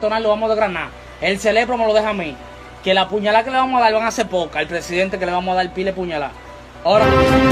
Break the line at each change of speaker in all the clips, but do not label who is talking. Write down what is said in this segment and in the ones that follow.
Lo vamos a desgranar. El cerebro me lo deja a mí. Que la puñalada que le vamos a dar van a ser poca. El presidente que le vamos a dar pile puñalada. Ahora.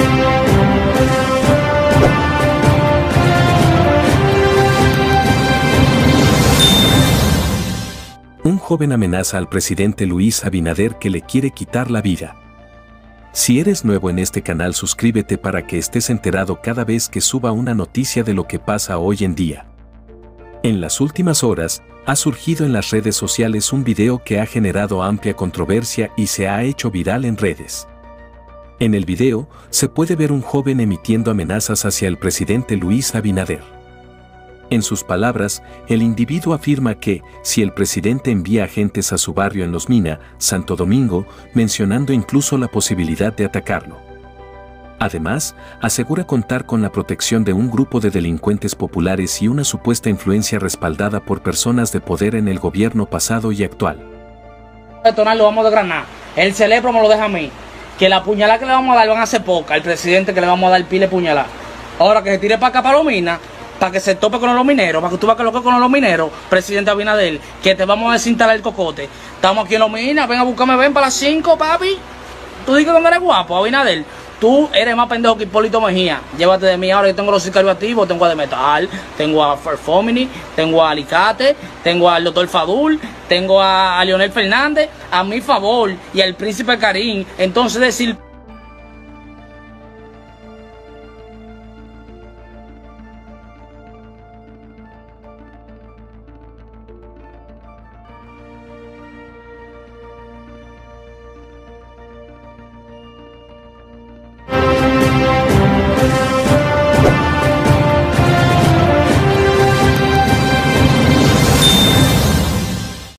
Un joven amenaza al presidente Luis Abinader que le quiere quitar la vida. Si eres nuevo en este canal, suscríbete para que estés enterado cada vez que suba una noticia de lo que pasa hoy en día. En las últimas horas, ha surgido en las redes sociales un video que ha generado amplia controversia y se ha hecho viral en redes. En el video, se puede ver un joven emitiendo amenazas hacia el presidente Luis Abinader. En sus palabras, el individuo afirma que, si el presidente envía agentes a su barrio en Los Mina, Santo Domingo, mencionando incluso la posibilidad de atacarlo. Además, asegura contar con la protección de un grupo de delincuentes populares y una supuesta influencia respaldada por personas de poder en el gobierno pasado y actual.
Lo vamos a desgranar. El cerebro me lo deja a mí. Que la puñalada que le vamos a dar van a ser poca. El presidente que le vamos a dar pile puñalada. Ahora que se tire para acá para Los Mina, para que se tope con los mineros, para que tú veas que lo que con los mineros, presidente Abinader, que te vamos a desinstalar el cocote. Estamos aquí en Los Mina, ven a buscarme, ven para las 5, papi. Tú dices que no eres guapo, Abinader. Tú eres más pendejo que Hipólito Mejía. Llévate de mí ahora, yo tengo los sicarios activos, tengo a Demetal, tengo a Ferfomini, tengo a Alicate, tengo al doctor Fadul, tengo a Leonel Fernández, a mi favor, y al príncipe Karim. Entonces decir...